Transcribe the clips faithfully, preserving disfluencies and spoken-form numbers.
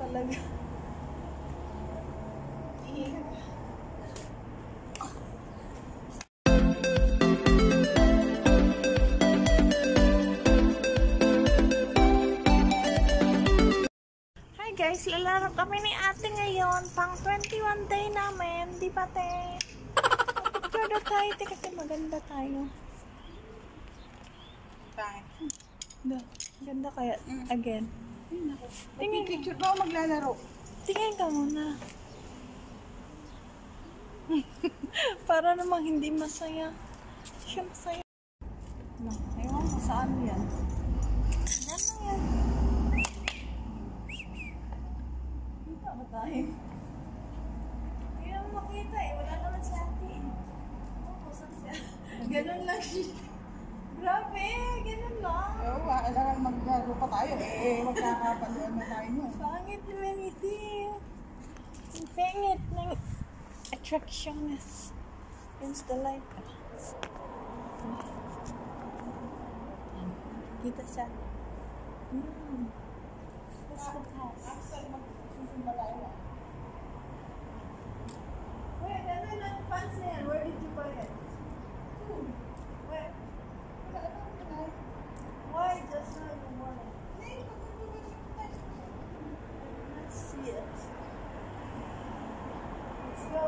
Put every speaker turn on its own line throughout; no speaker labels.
talaga. Hi guys, lalaro kami ni ate ngayon. Pang twenty-one day namin. Di ba te? Picture na tayo te kasi maganda tayo.
Pangit.
Ganda kaya. Mm. Again.
Tingin picture ba o maglalaro?
Tingin ka muna. Para namang hindi masaya. Siya masaya. No, ewan ko saan yan. Yan na yan. Kita ba tayo? Hindi naman makita eh. Wala naman si ate eh. Oo, saan siya? Ganun lang siya. Grabe, ganun lang.
Oo, kailangan maglaro pa tayo eh. Magkakapaluan na tayo mo.
Pangit naman ito. Ang pangit ng attractionist. Insta light ka. Kita siya. Hmm. That's the house.
Axel, magsusumbalayo na.
Wait, ano yung nagpants na yan? Where did you buy it? Where? Why just now you want it? Let's see it. Let's go.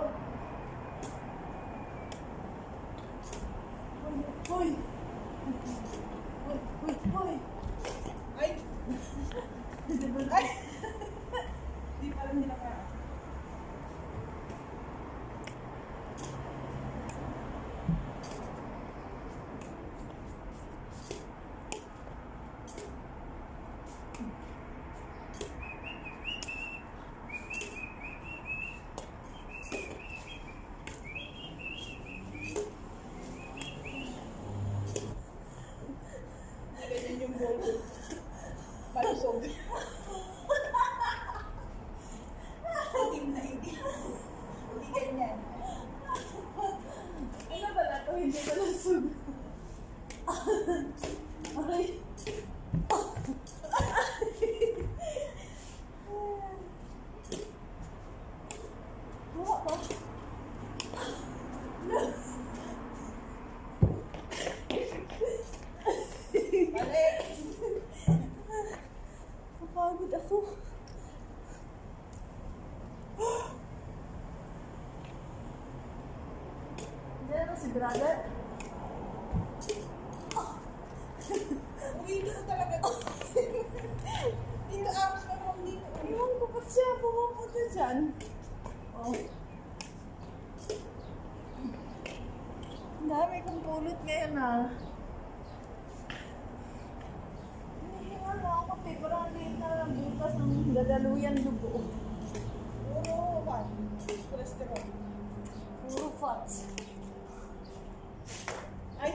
Hoy! Hoy! Hoy! Hoy!
Ay! Ay! Di pa rin nila kaya. Yung bolo. Palusog. Hindi na hindi. Hindi ganyan.
Ano ba na ito? Hindi ka lusog. Aray. Buka ba? Kapagod ako. Hindi na si brother.
Dito talaga. Dito aros pa naman dito.
Iwan ko pa siya. Pumapunta dyan. Oh. Ang dami kong pulot ngayon ah. Hinihinga na ako kasi parang liit na lang bukas ng dadaluyan dugo.
Oo, man. Cholesterol.
Puro fats.
Ay!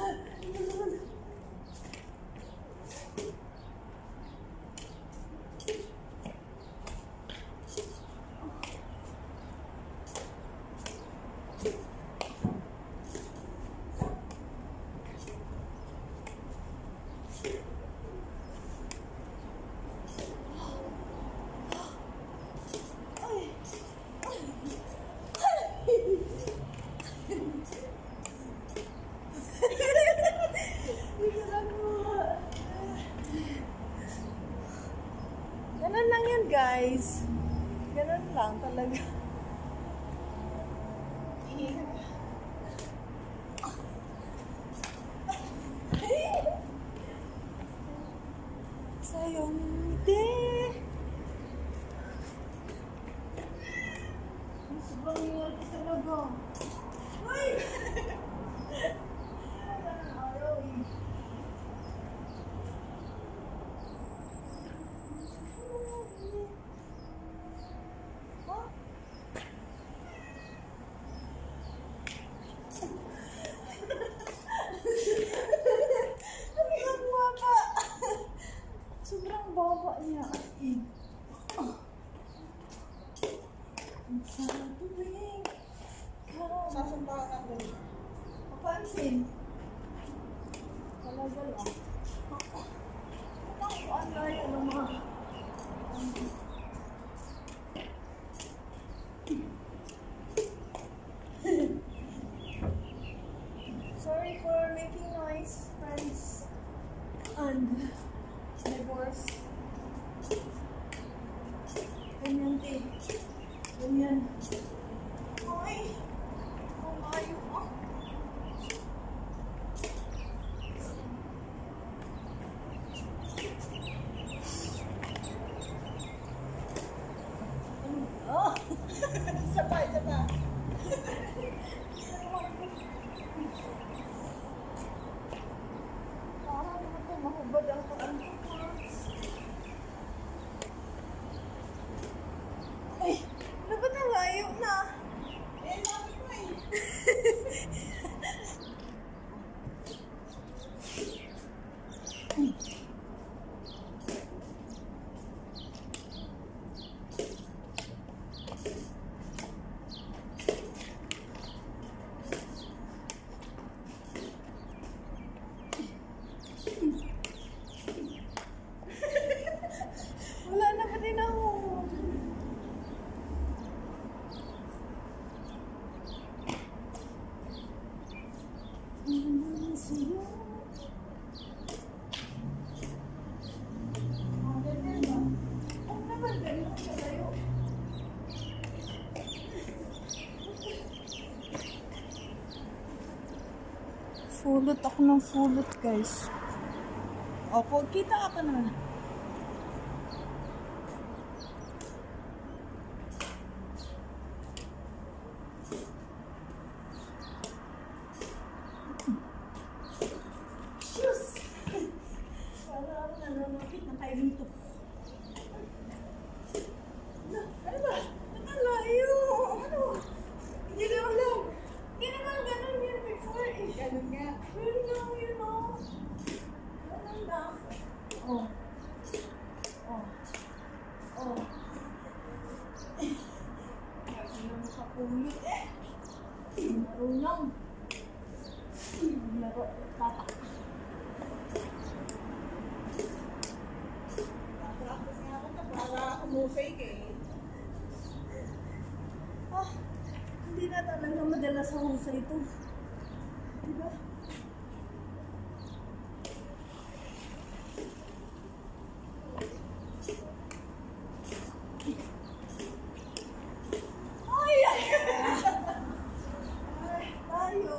Ganun lang yan, guys. Ganun lang talaga. Sayang hindi. Sobrang ingat talaga. Uy! Ayaw eh. Sobrang baba niya. Ang sarap tuwing.
Sasampahan natin.
Papansin. Talaga lang. Ano, ano, ano, mga Pulot ako ng pulot, guys. Opo, kita ka naman. Shoes! Para ako nananapit na tayo dito. Ano ba? Nakalayo! Ano? Hindi na alam. Hindi naman ganun yun before eh.
Ganun nga.
Ganun lang yun oh. Ganun lang. Oh. Oh. Oh. Hindi na makapulot eh. Marunong. Maglaro. Tatak.
Practice nga ako na para humusay ka eh.
Ah, hindi na talaga madala sa husay ito. Diba? Ay! Ay! Ay, tayo.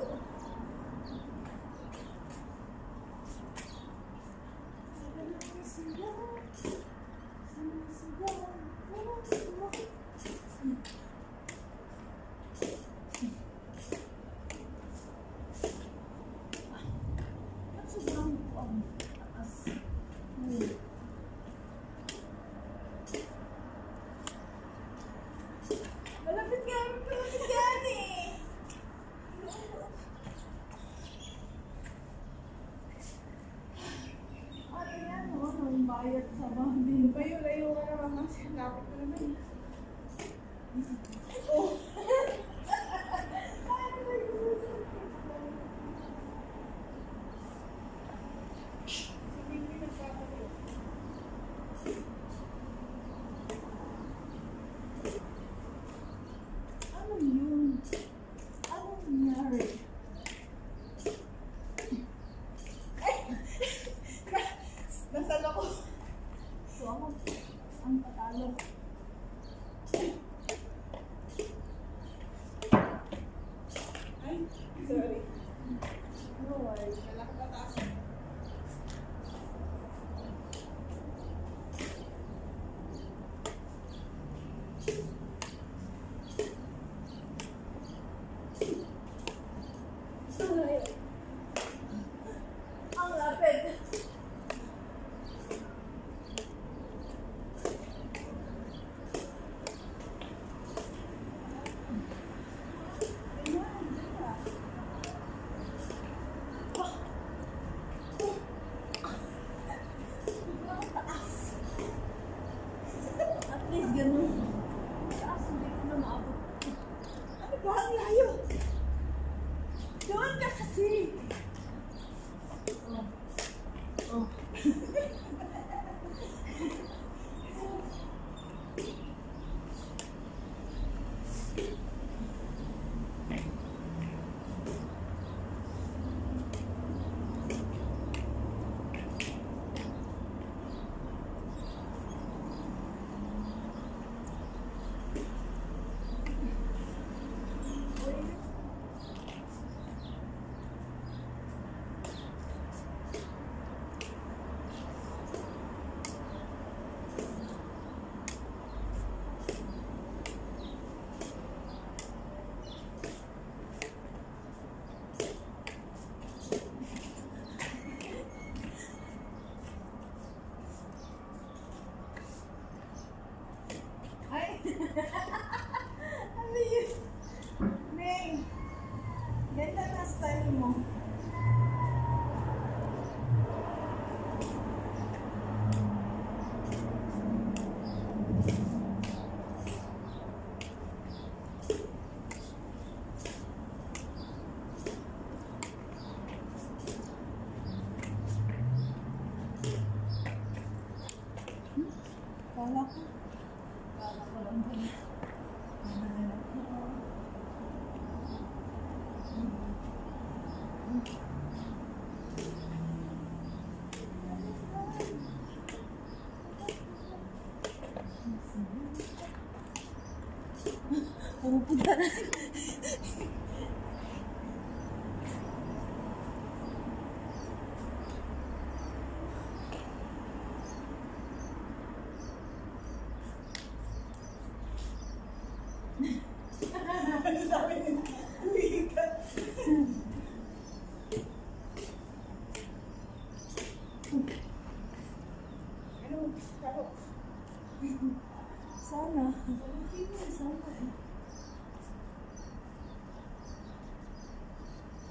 Sobrang um, taas. Hmm. Malapit ka, malapit ka eh. Ano yan, oh, ang bayad sa bambing.
Layo-layo ka naman kasi lapit ko naman. Oh!
Ano yun? Ano nangyari?
Nasal ako.
So, ako, ang patalo.
Ay, sorry.
No worries.
Malaki pataas.
Ang lapit. At least ganun. Taas, hindi ko na maabot.
Ano ba? Ang layo.
Doon ka kasi. Oh. Oh. Ay! Ano yun? Neng! Ganda na style mo. Kala ko. Kala ko lang din. Pupunta na.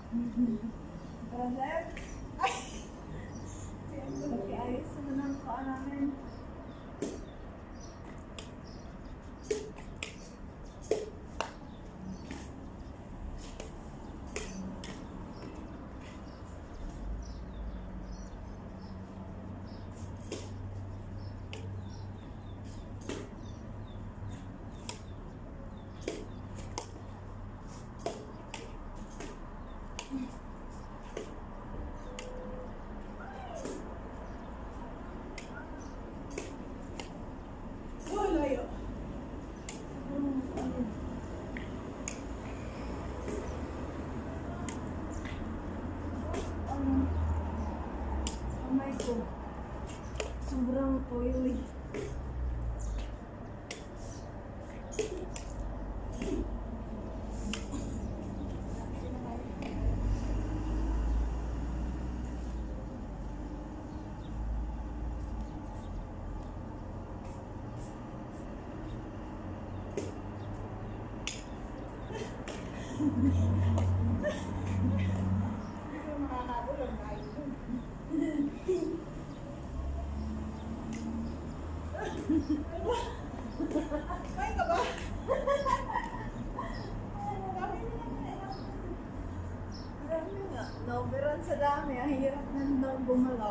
Brother? Ay! Ayos naman ang paa namin. Sobrang oily.
Ay ka ba?
Marami nga. Nauberan sa dami. Ang hirap na daw gumalaw.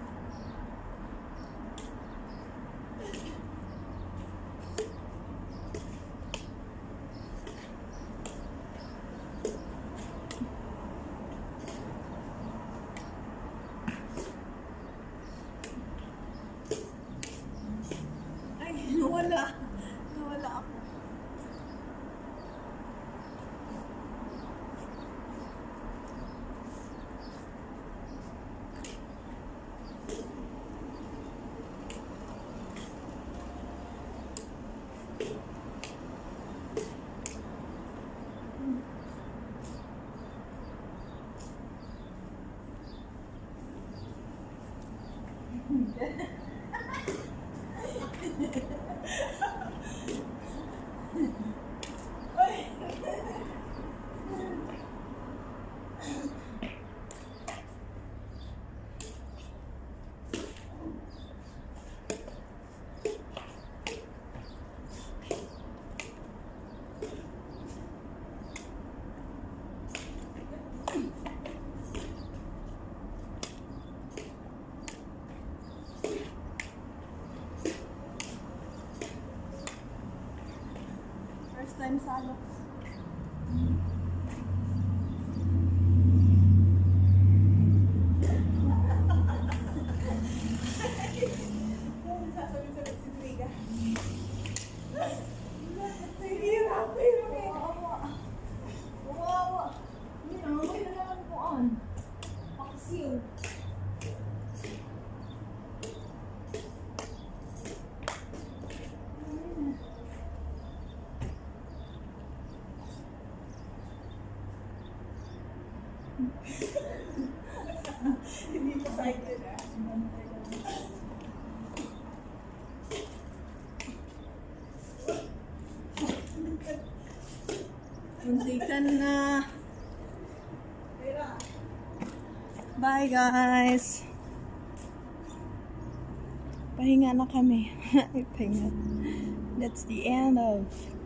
Nawala. Nawala ako. First time salo.
Sasabi-sabi si Triga.
Hirap, hirap. Kawawa. Kawawa. Hindi na, may na lang kuan. Paksiw.
Hindi pa excited ah.
Muntikan na. Bye guys. Pahinga na kami. Pahinga. That's the end of